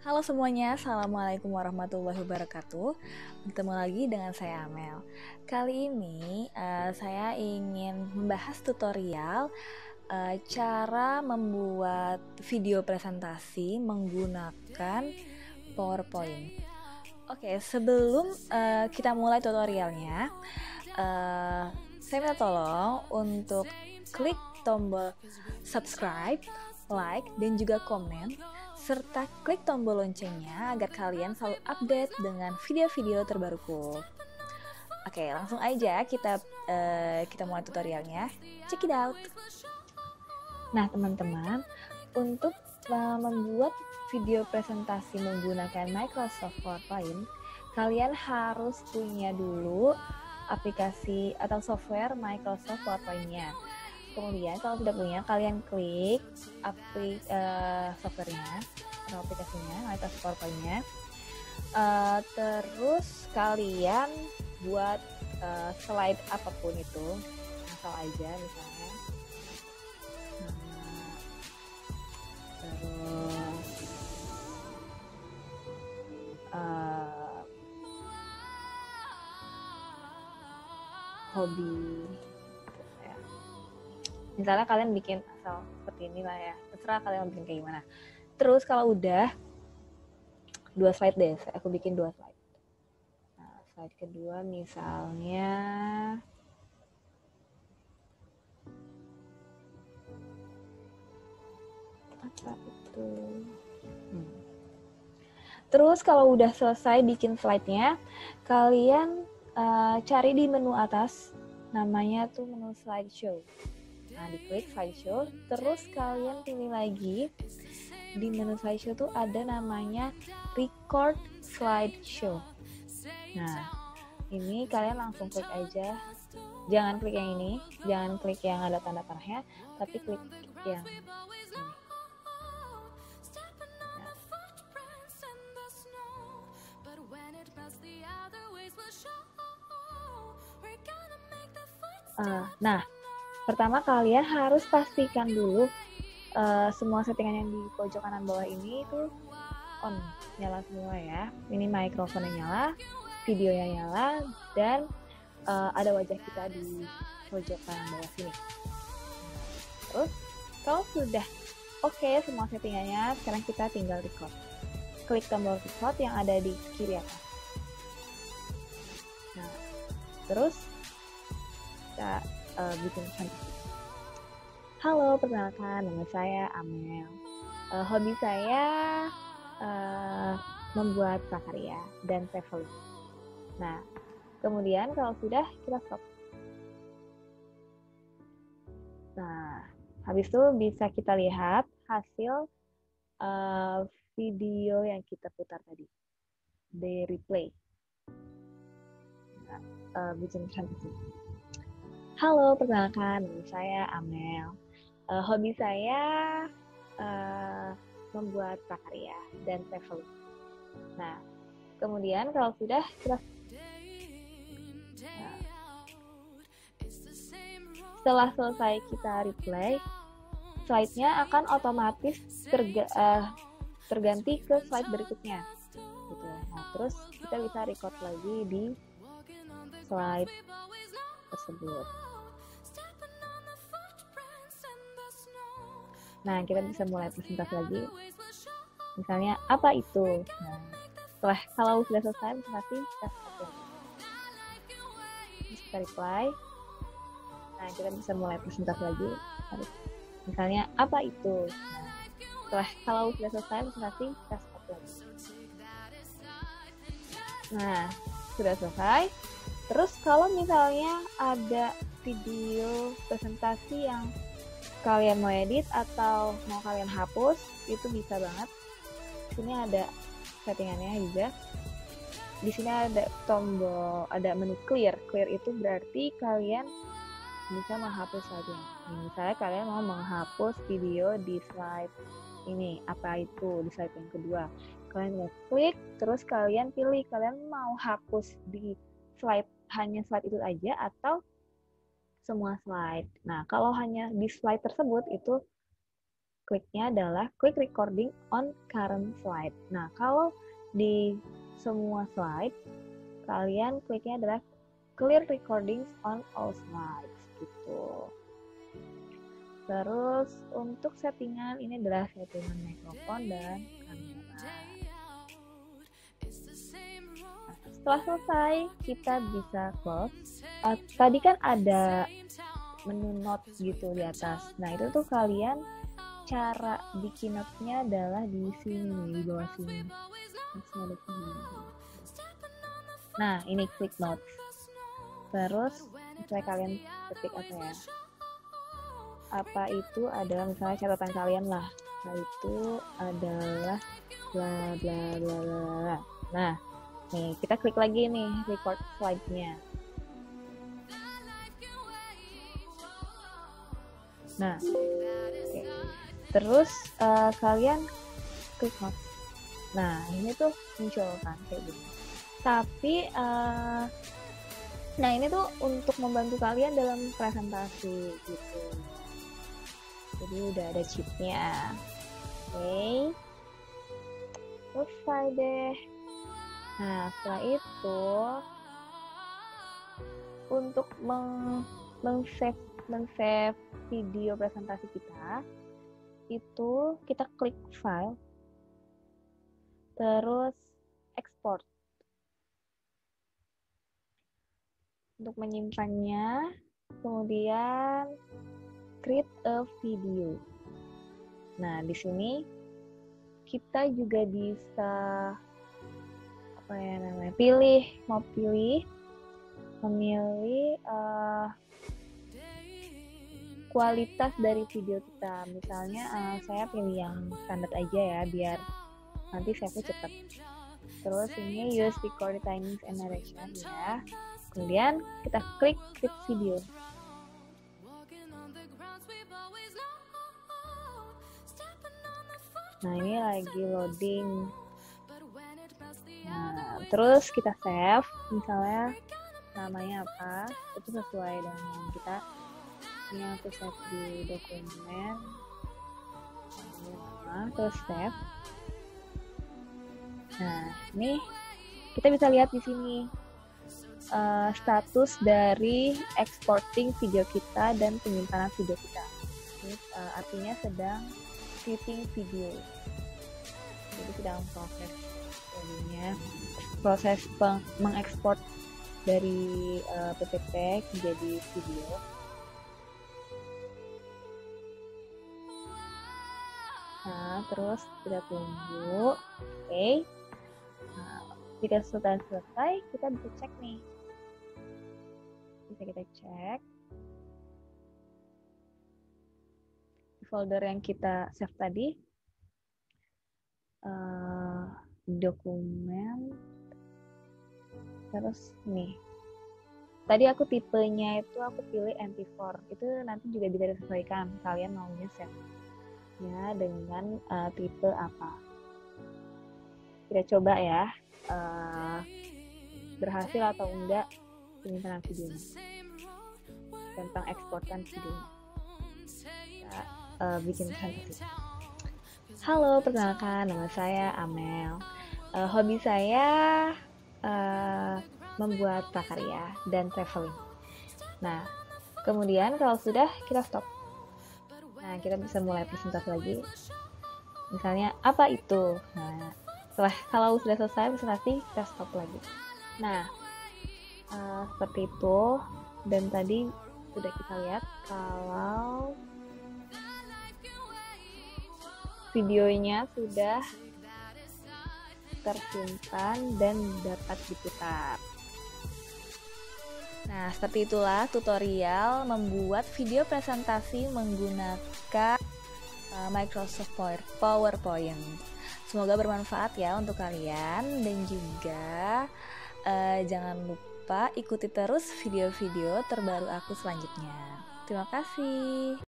Halo semuanya, Assalamualaikum warahmatullahi wabarakatuh. Bertemu lagi dengan saya Amel. Kali ini saya ingin membahas tutorial cara membuat video presentasi menggunakan PowerPoint. Oke, sebelum kita mulai tutorialnya, saya minta tolong untuk klik tombol subscribe, like, dan juga komen, serta klik tombol loncengnya agar kalian selalu update dengan video-video terbaruku. Oke, langsung aja kita mulai tutorialnya. Check it out. Nah, teman-teman, untuk membuat video presentasi menggunakan Microsoft PowerPoint, kalian harus punya dulu aplikasi atau software Microsoft PowerPoint-nya. Kemudian kalau sudah punya, kalian klik softwarenya atau aplikasinya, Microsoft PowerPoint-nya. Terus kalian buat slide apapun itu, asal aja misalnya. Terus hobi. Misalnya kalian bikin asal seperti ini lah ya, terserah kalian mau bikin kayak gimana. Terus kalau udah 2 slide deh, aku bikin 2 slide. Nah, slide kedua misalnya apa itu? Terus kalau udah selesai bikin slide-nya, kalian cari di menu atas, namanya tuh menu slideshow. Nah, diklik slideshow, terus kalian pilih lagi di menu slideshow tuh ada namanya record slideshow. Nah, ini kalian langsung klik aja. Jangan klik yang ini, jangan klik yang ada tanda panahnya, tapi klik yang ini. Nah, pertama kalian harus pastikan dulu semua settingan yang di pojok kanan bawah ini itu on, nyala semua ya. Ini mikrofonnya nyala, videonya nyala, dan ada wajah kita di pojok kanan bawah sini. Terus kalau sudah oke semua settingannya, sekarang kita tinggal record. Klik tombol record yang ada di kiri atas. Nah, terus kita bikin presentasi. Halo, perkenalkan, nama saya Amel. Hobi saya membuat prakarya dan traveling. Nah, kemudian kalau sudah, kita stop. Nah, habis itu bisa kita lihat hasil video yang kita putar tadi. Di replay. Nah, bikin presentasi. Halo, perkenalkan, nama saya Amel. Hobi saya membuat prakarya dan traveling. Nah, kemudian kalau sudah kita setelah selesai kita replay, slide-nya akan otomatis terganti ke slide berikutnya. Gitu. Nah, terus kita bisa record lagi di slide tersebut. Nah, kita bisa mulai presentasi lagi. Misalnya, apa itu? Nah, kalau sudah selesai presentasi, kita stop. Kita reply. Nah, kita bisa mulai presentasi lagi. Misalnya, apa itu? Nah, kalau sudah selesai presentasi, kita stop lagi. Nah, sudah selesai. Terus kalau misalnya ada video presentasi yang kalian mau edit atau mau kalian hapus, itu bisa banget. Di sini ada settingannya juga. Di sini ada tombol, ada menu clear. Clear itu berarti kalian bisa menghapus saja. Misalnya kalian mau menghapus video di slide ini, apa itu, di slide yang kedua. Kalian klik, terus kalian pilih kalian mau hapus di slide, hanya slide itu aja atau semua slide. Nah, kalau hanya di slide tersebut itu kliknya adalah click recording on current slide. Nah, kalau di semua slide, kalian kliknya adalah clear recordings on all slides gitu. Terus untuk settingan ini adalah settingan mikrofon dan kamera. Nah, setelah selesai kita bisa close. Tadi kan ada menu note gitu di atas. Nah, itu tuh kalian cara bikin note-nya adalah di sini, di bawah sini. Nah, ini click notes. Terus misalnya kalian ketik apa ya? Apa itu adalah misalnya catatan kalian lah. Nah, itu adalah bla bla bla bla. Nah, nih kita klik lagi nih record slide-nya. Nah, okay. Terus kalian klik notes. Nah, ini tuh muncul kan kayak gini. Tapi nah ini tuh untuk membantu kalian dalam presentasi gitu. Jadi udah ada chipnya. Oke. Selesai deh. Nah, setelah itu untuk men-save video presentasi kita, itu kita klik file, terus export. Untuk menyimpannya, kemudian create a video. Nah, di sini kita juga bisa memilih kualitas dari video kita. Misalnya saya pilih yang standar aja ya, biar nanti save-nya cepat. Terus ini use record timings and narration ya. Kemudian kita klik create video. Nah, ini lagi loading. Nah, terus kita save, misalnya namanya apa, itu sesuai dengan kita. Ini aku save di dokumen, terus save. Nah, ini kita bisa lihat di sini status dari exporting video kita dan penyimpanan video kita. Ini artinya sedang creating video. Jadi sedang proses mengekspor dari PPT menjadi video. Nah, terus kita tunggu. Oke. Nah, jika sudah selesai, kita bisa cek nih. Bisa kita cek di folder yang kita save tadi. Dokumen. Terus nih. Tadi aku tipenya itu aku pilih MP4. Itu nanti juga bisa disesuaikan kalian maunya save ya dengan tipe apa. Kita coba ya berhasil atau enggak penyimpanan videonya, tentang eksportan videonya. Kita bikin presentasi. Halo, perkenalkan, nama saya Amel. Hobi saya membuat prakarya dan traveling. Nah, kemudian kalau sudah, kita stop. Nah, kita bisa mulai presentasi lagi. Misalnya, apa itu? Nah, kalau sudah selesai presentasi, kita stop lagi. Nah, seperti itu. Dan tadi sudah kita lihat kalau videonya sudah tersimpan dan dapat diputar. Nah, seperti itulah tutorial membuat video presentasi menggunakan Microsoft PowerPoint. Semoga bermanfaat ya untuk kalian, dan juga jangan lupa ikuti terus video-video terbaru aku selanjutnya. Terima kasih.